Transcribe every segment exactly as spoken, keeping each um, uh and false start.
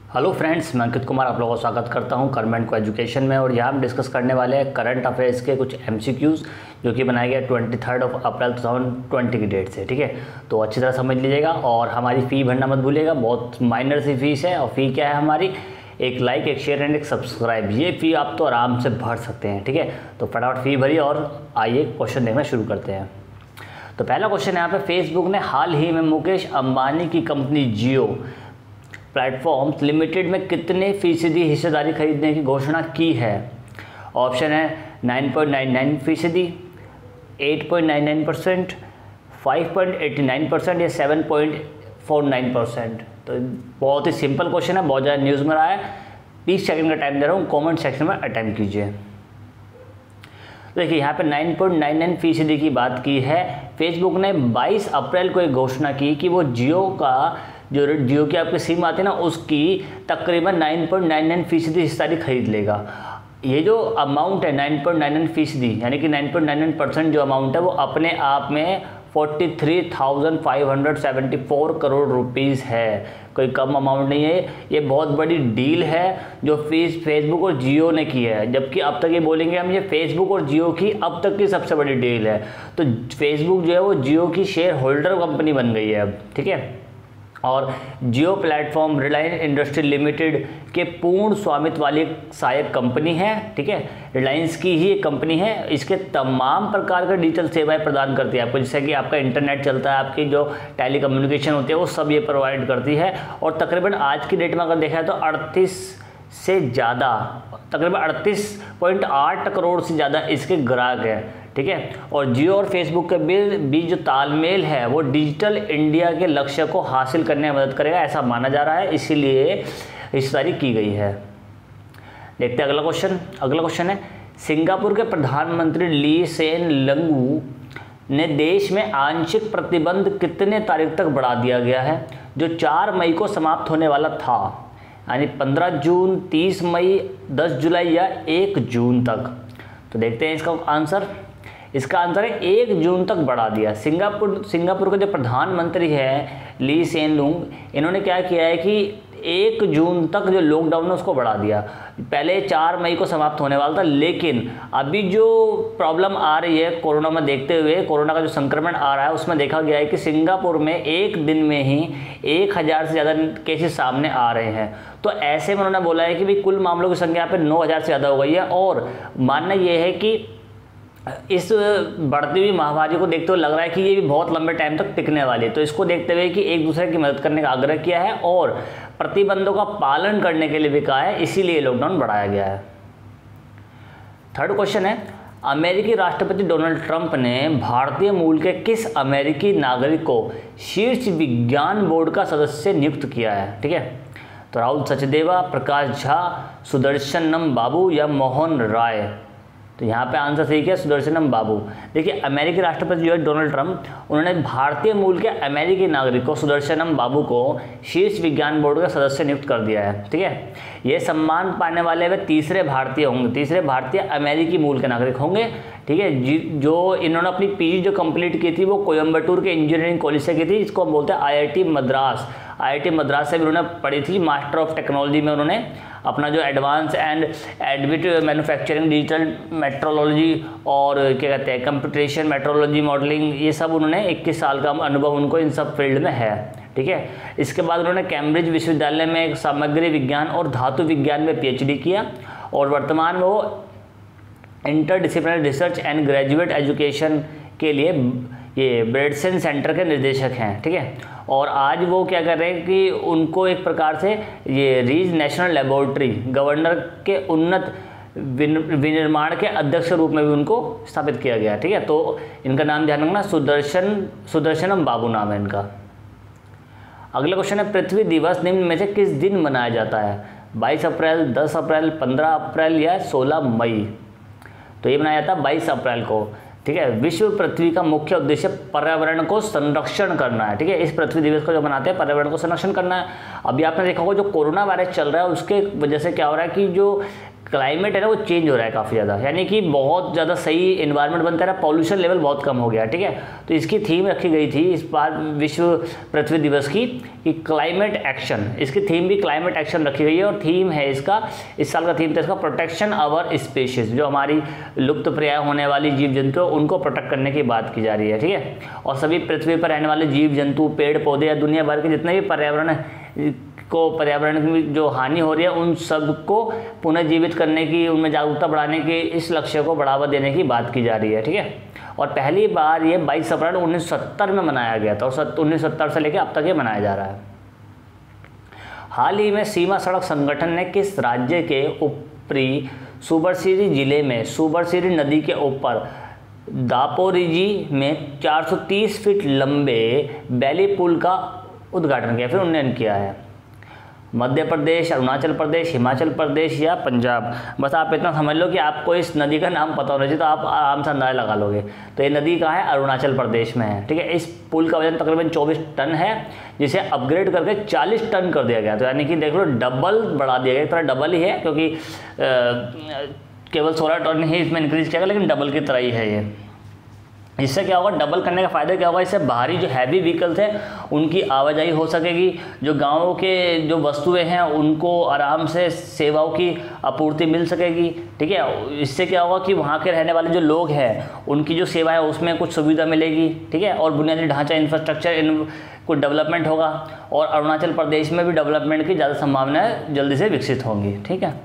Hello friends, मैं अंकित कुमार आप लोगों का स्वागत करता हूं करमेंट को एजुकेशन में। और यहाँ हम डिस्कस करने वाले हैं करंट अफेयर्स के कुछ एमसीक्यूज़ जो कि बनाया गया twenty third of April two thousand twenty की डेट से। ठीक है, तो अच्छी तरह समझ लीजिएगा और हमारी फ़ी भरना मत भूलिएगा, बहुत माइनर सी फीस है। और फ़ी क्या है हमारी, एक लाइक, एक शेयर एंड एक सब्सक्राइब। ये फ़ी आप तो आराम से भर सकते हैं। ठीक है, तो फटाफट फ़ी भरिए और आइए क्वेश्चन देखना शुरू करते हैं। तो पहला क्वेश्चन यहाँ पे, फेसबुक ने हाल ही में मुकेश अंबानी की कंपनी जियो प्लेटफॉर्म्स लिमिटेड में कितने फीसदी हिस्सेदारी खरीदने की घोषणा की है। ऑप्शन है नाइन पॉइंट नाइन नाइन फीसदी, eight point nine nine percent, five point eighty nine percent या seven point four nine percent. तो बहुत ही सिंपल क्वेश्चन है, बहुत ज़्यादा न्यूज़ में रहा है। बीस सेकंड का टाइम दे रहा हूँ, कमेंट सेक्शन में अटेम्प्ट कीजिए। देखिए यहाँ पे नाइन पॉइंट नाइन नाइन फीसदी की बात की है। फेसबुक ने बाईस अप्रैल को एक घोषणा की कि वो जियो का जो जियो की आपकी सिम आती है ना, उसकी तकरीबन नाइन पॉइंट नाइन नाइन फीसदी हिस्सेदारी खरीद लेगा। ये जो अमाउंट है नाइन पॉइंट नाइन नाइन फीसदी यानी कि nine point nine nine percent जो अमाउंट है वो अपने आप में forty three thousand five hundred seventy four crore rupees है। कोई कम अमाउंट नहीं है, ये बहुत बड़ी डील है जो फीस फेसबुक और जियो ने की है। जबकि अब तक ये बोलेंगे हम, ये फेसबुक और जियो की अब तक की सबसे बड़ी डील है। तो फेसबुक जो है वो जियो की शेयर होल्डर कंपनी बन गई है अब। ठीक है, और Jio platform Reliance industry limited के पूर्ण स्वामित्व वाली एक सहायक कंपनी है। ठीक है, रिलायंस की ही एक कंपनी है। इसके तमाम प्रकार के डिजिटल सेवाएं प्रदान करती है आपको, जैसे कि आपका इंटरनेट चलता है, आपकी जो टेली कम्युनिकेशन होती है वो सब ये प्रोवाइड करती है। और तकरीबन आज की डेट में अगर देखा है तो अड़तीस से ज़्यादा तकरीबन अड़तीस पॉइंट आठ करोड़ से ज़्यादा इसके ग्राहक हैं। ठीक है, और जियो और फेसबुक के बीच जो तालमेल है वो डिजिटल इंडिया के लक्ष्य को हासिल करने में मदद करेगा, ऐसा माना जा रहा है, इसीलिए हिस्सेदारी की गई है। देखते हैं अगला क्वेश्चन। अगला क्वेश्चन है, सिंगापुर के प्रधानमंत्री ली सेन लंगू ने देश में आंशिक प्रतिबंध कितने तारीख तक बढ़ा दिया गया है, जो चार मई को समाप्त होने वाला था, यानी पंद्रह जून, तीस मई, दस जुलाई या एक जून तक। तो देखते हैं इसका आंसर। इसका आंसर है एक जून तक बढ़ा दिया। सिंगापुर सिंगापुर के जो प्रधानमंत्री है ली सेन लुंग, इन्होंने क्या किया है कि एक जून तक जो लॉकडाउन है उसको बढ़ा दिया। पहले चार मई को समाप्त होने वाला था, लेकिन अभी जो प्रॉब्लम आ रही है कोरोना में देखते हुए, कोरोना का जो संक्रमण आ रहा है उसमें देखा गया है कि सिंगापुर में एक दिन में ही एक हज़ार से ज़्यादा केसेस सामने आ रहे हैं। तो ऐसे में उन्होंने बोला है कि भाई कुल मामलों की संख्या पे नौ हज़ार से ज़्यादा हो गई है। और मानना ये है कि इस बढ़ती हुई महामारी को देखते हुए लग रहा है कि ये भी बहुत लंबे टाइम तक टिकने वाली है। तो इसको देखते हुए कि एक दूसरे की मदद करने का आग्रह किया है और प्रतिबंधों का पालन करने के लिए भी कहा है, इसीलिए लॉकडाउन बढ़ाया गया है। थर्ड क्वेश्चन है, अमेरिकी राष्ट्रपति डोनाल्ड ट्रंप ने भारतीय मूल के किस अमेरिकी नागरिक को शीर्ष विज्ञान बोर्ड का सदस्य नियुक्त किया है। ठीक है, तो राहुल सचदेवा, प्रकाश झा, सुदर्शनम बाबू या मोहन राय। तो यहाँ पे आंसर सही क्या, सुदर्शनम बाबू। देखिए अमेरिकी राष्ट्रपति जो है डोनाल्ड ट्रंप, उन्होंने भारतीय मूल के अमेरिकी नागरिक को सुदर्शनम बाबू को शीर्ष विज्ञान बोर्ड का सदस्य नियुक्त कर दिया है। ठीक है, ये सम्मान पाने वाले वे तीसरे भारतीय होंगे, तीसरे भारतीय अमेरिकी मूल के नागरिक होंगे। ठीक है, जो इन्होंने अपनी पीजी जो कंप्लीट की थी वो कोयम्बटूर के इंजीनियरिंग कॉलेज से की थी, जिसको हम बोलते हैं I I T Madras. I I T Madras से भी उन्होंने पढ़ी थी, मास्टर ऑफ टेक्नोलॉजी में उन्होंने अपना जो advance and additive manufacturing, digital metrology और क्या कहते हैं कंप्यूटेशन, मेट्रोलॉजी, मॉडलिंग, ये सब उन्होंने इक्कीस साल का अनुभव उनको इन सब फील्ड में है। ठीक है, इसके बाद उन्होंने कैम्ब्रिज विश्वविद्यालय में सामग्री विज्ञान और धातु विज्ञान में पीएचडी किया और वर्तमान में वो interdisciplinary research and graduate education के लिए ये ब्रेडसन सेंटर के निर्देशक हैं। ठीक है, और आज वो क्या कर रहे हैं कि उनको एक प्रकार से ये रीज नेशनल लेबोरेटरी गवर्नर के उन्नत विनिर्माण के अध्यक्ष रूप में भी उनको स्थापित किया गया। ठीक है, तो इनका नाम ध्यान रखना, सुदर्शन सुदर्शनम बाबू नाम है इनका। अगला क्वेश्चन है, पृथ्वी दिवस निम्न में से किस दिन मनाया जाता है, बाईस अप्रैल, दस अप्रैल, पंद्रह अप्रैल या सोलह मई। तो ये मनाया जाता है बाईस अप्रैल को। ठीक है, विश्व पृथ्वी का मुख्य उद्देश्य पर्यावरण को संरक्षण करना है। ठीक है, इस पृथ्वी दिवस को जो मनाते हैं पर्यावरण को संरक्षण करना है। अभी आपने देखा होगा जो कोरोना वायरस चल रहा है उसके वजह से क्या हो रहा है कि जो क्लाइमेट है ना वो चेंज हो रहा है काफ़ी ज़्यादा, यानी कि बहुत ज़्यादा सही इन्वायरमेंट बनता है, पॉल्यूशन लेवल बहुत कम हो गया, ठीक है। तो इसकी थीम रखी गई थी इस बार विश्व पृथ्वी दिवस की कि क्लाइमेट एक्शन, इसकी थीम भी क्लाइमेट एक्शन रखी गई है। और थीम है इसका, इस साल का थीम था इसका प्रोटेक्शन आवर स्पीशीज, जो हमारी लुप्त प्राय होने वाली जीव जंतु उनको प्रोटेक्ट करने की बात की जा रही है, ठीक है। और सभी पृथ्वी पर रहने वाले जीव जंतु, पेड़ पौधे या दुनिया भर के जितने भी पर्यावरण को पर्यावरण की जो हानि हो रही है उन सबको पुनर्जीवित करने की, उनमें जागरूकता बढ़ाने के इस लक्ष्य को बढ़ावा देने की बात की जा रही है, ठीक है। और पहली बार ये बाईस अप्रैल उन्नीस सौ सत्तर में मनाया गया था और उन्नीस सौ सत्तर से लेकर अब तक ये मनाया जा रहा है। हाल ही में सीमा सड़क संगठन ने किस राज्य के ऊपरी सुबरसिरी जिले में सुबरसिरी नदी के ऊपर दापोरिजी में चार सौ तीस फीट लंबे बैली पुल का उद्घाटन किया, फिर उन्नयन किया है? मध्य प्रदेश, अरुणाचल प्रदेश, हिमाचल प्रदेश या पंजाब? बस आप इतना समझ लो कि आपको इस नदी का नाम पता होना चाहिए तो आप आराम से अंदाजा लगा लोगे। तो ये नदी कहाँ है? अरुणाचल प्रदेश में है, ठीक है। इस पुल का वजन तकरीबन चौबीस टन है, जिसे अपग्रेड करके चालीस टन कर दिया गया। तो यानी कि देख लो डबल बढ़ा दिया गया, इतना डबल ही है क्योंकि केवल सोलह टन ही इसमें इंक्रीज किया गया, लेकिन डबल की तरह ही है ये। इससे क्या होगा, डबल करने का फ़ायदा क्या होगा, इससे बाहरी जो हैवी व्हीकल्स हैं उनकी आवाजाही हो सकेगी, जो गाँवों के जो वस्तुएं हैं उनको आराम से सेवाओं की आपूर्ति मिल सकेगी, ठीक है। इससे क्या होगा कि वहाँ के रहने वाले जो लोग हैं उनकी जो सेवाएं उसमें कुछ सुविधा मिलेगी, ठीक है। और बुनियादी ढांचा इंफ्रास्ट्रक्चर इन कुछ डेवलपमेंट होगा और अरुणाचल प्रदेश में भी डेवलपमेंट की ज़्यादा संभावनाएँ जल्दी से विकसित होंगी, ठीक है।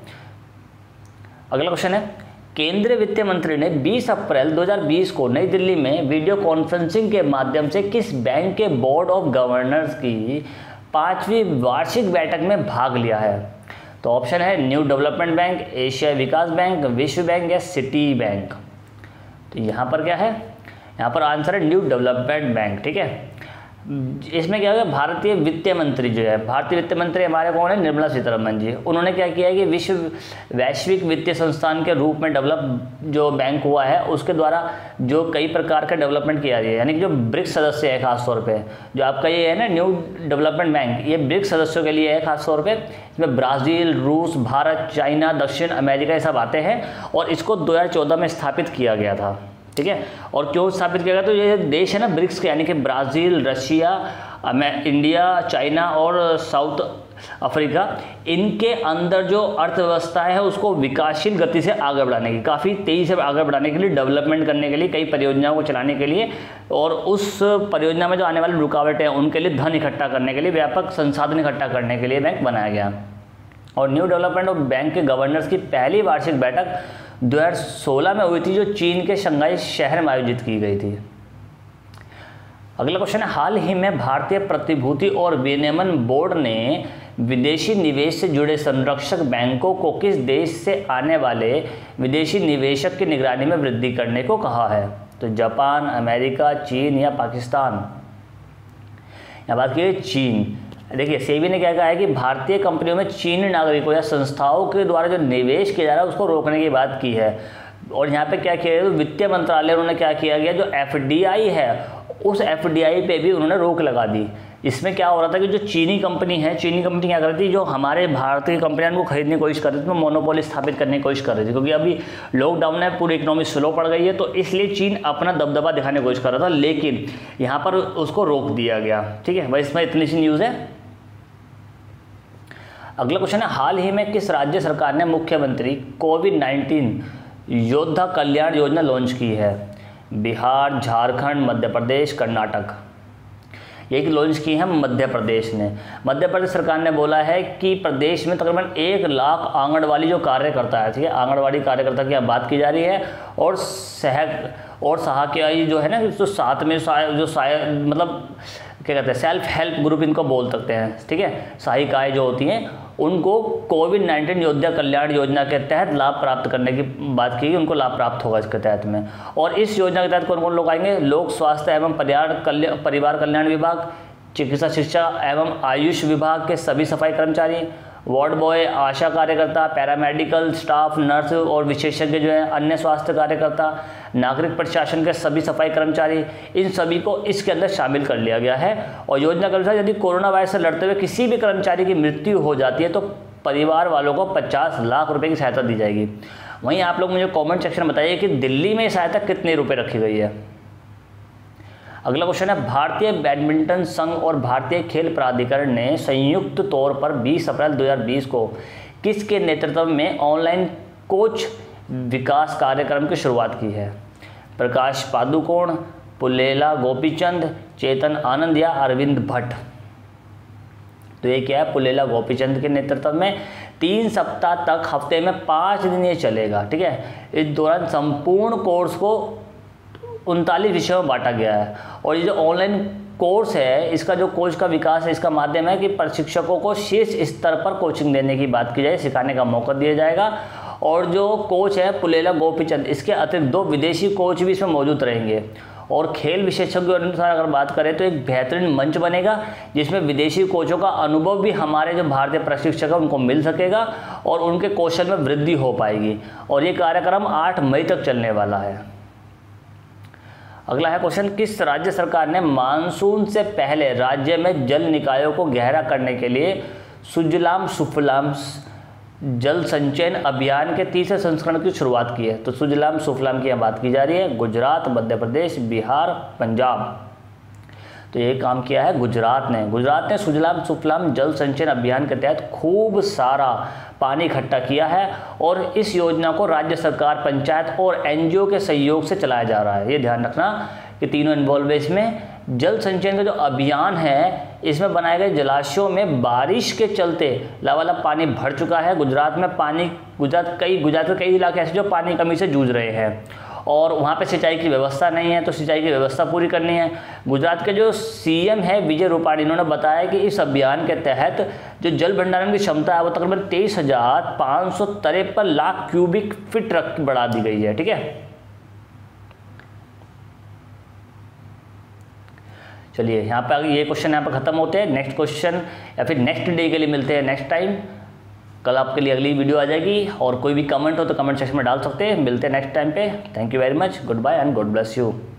अगला क्वेश्चन है, केंद्रीय वित्त मंत्री ने बीस अप्रैल दो हज़ार बीस को नई दिल्ली में वीडियो कॉन्फ्रेंसिंग के माध्यम से किस बैंक के बोर्ड ऑफ गवर्नर्स की पांचवी वार्षिक बैठक में भाग लिया है? तो ऑप्शन है न्यू डेवलपमेंट बैंक, एशियाई विकास बैंक, विश्व बैंक या सिटी बैंक। तो यहाँ पर क्या है, यहाँ पर आंसर है न्यू डेवलपमेंट बैंक, ठीक है। इसमें क्या होगा, भारतीय वित्त मंत्री जो है, भारतीय वित्त मंत्री हमारे कौन है? निर्मला सीतारमन जी। उन्होंने क्या किया है कि विश्व वैश्विक वित्तीय संस्थान के रूप में डेवलप जो बैंक हुआ है उसके द्वारा जो कई प्रकार का डेवलपमेंट किया गया है, यानी कि जो ब्रिक्स सदस्य है खासतौर पे, जो आपका ये है ना न्यू डेवलपमेंट बैंक, ये ब्रिक्स सदस्यों के लिए है खासतौर पे। इसमें ब्राज़ील, रूस, भारत, चाइना, दक्षिण अमेरिका ये सब आते हैं और इसको दो हज़ार चौदह में स्थापित किया गया था, ठीक है। और क्यों स्थापित किया गया? तो ये देश है ना ब्रिक्स के, यानी कि ब्राज़ील, रशिया, इंडिया, चाइना और साउथ अफ्रीका, इनके अंदर जो अर्थव्यवस्था है उसको विकासशील गति से आगे बढ़ाने की, काफ़ी तेज़ी से आगे बढ़ाने के लिए, डेवलपमेंट करने के लिए, कई परियोजनाओं को चलाने के लिए और उस परियोजना में जो आने वाली रुकावटें हैं उनके लिए धन इकट्ठा करने के लिए, व्यापक संसाधन इकट्ठा करने के लिए बैंक बनाया गया। और न्यू डेवलपमेंट और बैंक के गवर्नर्स की पहली वार्षिक बैठक दो हज़ार सोलह में हुई थी, जो चीन के शंघाई शहर में आयोजित की गई थी। अगला क्वेश्चन है, हाल ही में भारतीय प्रतिभूति और विनियमन बोर्ड ने विदेशी निवेश से जुड़े संरक्षक बैंकों को किस देश से आने वाले विदेशी निवेशक की निगरानी में वृद्धि करने को कहा है? तो जापान, अमेरिका, चीन या पाकिस्तान? यहाँ बात की चीन। देखिए सेबी ने क्या कहा है कि भारतीय कंपनियों में चीनी नागरिकों या संस्थाओं के द्वारा जो निवेश किया जा रहा है उसको रोकने की बात की है। और यहाँ पे क्या किया है, वित्तीय मंत्रालय उन्होंने क्या किया गया, जो एफडीआई है उस एफडीआई पे भी उन्होंने रोक लगा दी। इसमें क्या हो रहा था कि जो चीनी कंपनी है, चीनी कंपनी क्या कर रही थी, जो हमारे भारतीय कंपनियां को खरीदने की कोशिश कर रही थी, उसमें मोनोपोली स्थापित करने की कोशिश कर रही थी, क्योंकि अभी लॉकडाउन है, पूरी इकोनॉमी स्लो पड़ गई है, तो इसलिए चीन अपना दबदबा दिखाने की कोशिश कर रहा था, लेकिन यहाँ पर उसको रोक दिया गया, ठीक है भाई। इसमें इतनी सी न्यूज़ है। अगला क्वेश्चन है, हाल ही में किस राज्य सरकार ने मुख्यमंत्री कोविड नाइन्टीन योद्धा कल्याण योजना लॉन्च की है? बिहार, झारखंड, मध्य प्रदेश, कर्नाटक? एक लॉन्च की है मध्य प्रदेश ने। मध्य प्रदेश सरकार ने बोला है कि प्रदेश में तकरीबन एक लाख आंगनवाड़ी जो कार्यकर्ता है, ठीक है, आंगनवाड़ी कार्यकर्ता की यहाँ बात की जा रही है, और सह और सहायक जो है ना, जो साथ में जो मतलब क्या कहते हैं, सेल्फ हेल्प ग्रुप इनको बोल सकते हैं, ठीक है, सहायिकाएँ जो होती हैं, उनको कोविड नाइन्टीन योद्धा कल्याण योजना के तहत लाभ प्राप्त करने की बात की, उनको लाभ प्राप्त होगा इसके तहत में। और इस योजना के तहत कौन कौन लोग आएंगे? लोक स्वास्थ्य एवं परिवार कल्याण परिवार कल्याण विभाग, चिकित्सा शिक्षा एवं आयुष विभाग के सभी सफाई कर्मचारी, वार्ड बॉय, आशा कार्यकर्ता, पैरामेडिकल स्टाफ, नर्स और विशेषज्ञ जो है, अन्य स्वास्थ्य कार्यकर्ता, नागरिक प्रशासन के सभी सफाई कर्मचारी, इन सभी को इसके अंदर शामिल कर लिया गया है। और योजना के अनुसार यदि कोरोना वायरस से लड़ते हुए किसी भी कर्मचारी की मृत्यु हो जाती है तो परिवार वालों को पचास लाख रुपए की सहायता दी जाएगी। वहीं आप लोग मुझे कमेंट सेक्शन में बताइए कि दिल्ली में सहायता कितने रुपए रखी गई है। अगला क्वेश्चन है, भारतीय बैडमिंटन संघ और भारतीय खेल प्राधिकरण ने संयुक्त तौर पर बीस अप्रैल दो हज़ार बीस को किसके नेतृत्व में ऑनलाइन कोच विकास कार्यक्रम की शुरुआत की है? प्रकाश पादुकोण, पुलेला गोपीचंद, चेतन आनंद या अरविंद भट्ट? तो ये क्या है, पुलेला गोपीचंद के नेतृत्व में तीन सप्ताह तक हफ्ते में पाँच दिन ये चलेगा। ठीक है, इस दौरान संपूर्ण कोर्स को उनतालीस विषयों में बांटा गया है। और ये जो ऑनलाइन कोर्स है, इसका जो कोच का विकास है, इसका माध्यम है कि प्रशिक्षकों को शीर्ष स्तर पर कोचिंग देने की बात की जाए, सिखाने का मौका दिया जाएगा। और जो कोच है पुलेला गोपीचंद, इसके अतिरिक्त दो विदेशी कोच भी इसमें मौजूद रहेंगे। और खेल विशेषज्ञों के अनुसार अगर बात करें तो एक बेहतरीन मंच बनेगा जिसमें विदेशी कोचों का अनुभव भी हमारे जो भारतीय प्रशिक्षक है उनको मिल सकेगा और उनके कौशल में वृद्धि हो पाएगी। और ये कार्यक्रम आठ मई तक चलने वाला है। अगला है क्वेश्चन, किस राज्य सरकार ने मानसून से पहले राज्य में जल निकायों को गहरा करने के लिए सुजलाम सुफलाम जल संचयन अभियान के तीसरे संस्करण की शुरुआत की है? तो सुजलाम सुफलाम की यहाँ बात की जा रही है गुजरात, मध्य प्रदेश, बिहार, पंजाब। तो ये काम किया है गुजरात ने। गुजरात ने सुजलाम सुफलाम जल संचयन अभियान के तहत खूब सारा पानी इकट्ठा किया है और इस योजना को राज्य सरकार, पंचायत और एनजीओ के सहयोग से चलाया जा रहा है। ये ध्यान रखना कि तीनों इन्वॉल्व है इसमें। जल संचयन का जो अभियान है, इसमें बनाए गए जलाशयों में बारिश के चलते लबालब पानी भर चुका है। गुजरात में पानी गुजरात कई गुजरात के कई इलाके ऐसे जो पानी कमी से जूझ रहे हैं और वहाँ पे सिंचाई की व्यवस्था नहीं है, तो सिंचाई की व्यवस्था पूरी करनी है। गुजरात के जो सीएम है विजय रूपाणी, इन्होंने बताया कि इस अभियान के तहत जो जल भंडारण की क्षमता है वो तकरीबन तेईस हजार पाँच सौ तिरपन लाख क्यूबिक फीट रख बढ़ा दी गई है। ठीक है, चलिए यहाँ पे ये क्वेश्चन यहाँ पे खत्म होते हैं। नेक्स्ट क्वेश्चन या फिर नेक्स्ट डे के लिए मिलते हैं नेक्स्ट टाइम। कल आपके लिए अगली वीडियो आ जाएगी और कोई भी कमेंट हो तो कमेंट सेक्शन में डाल सकते हैं। मिलते हैं नेक्स्ट टाइम पे। Thank you very much, goodbye and God bless you.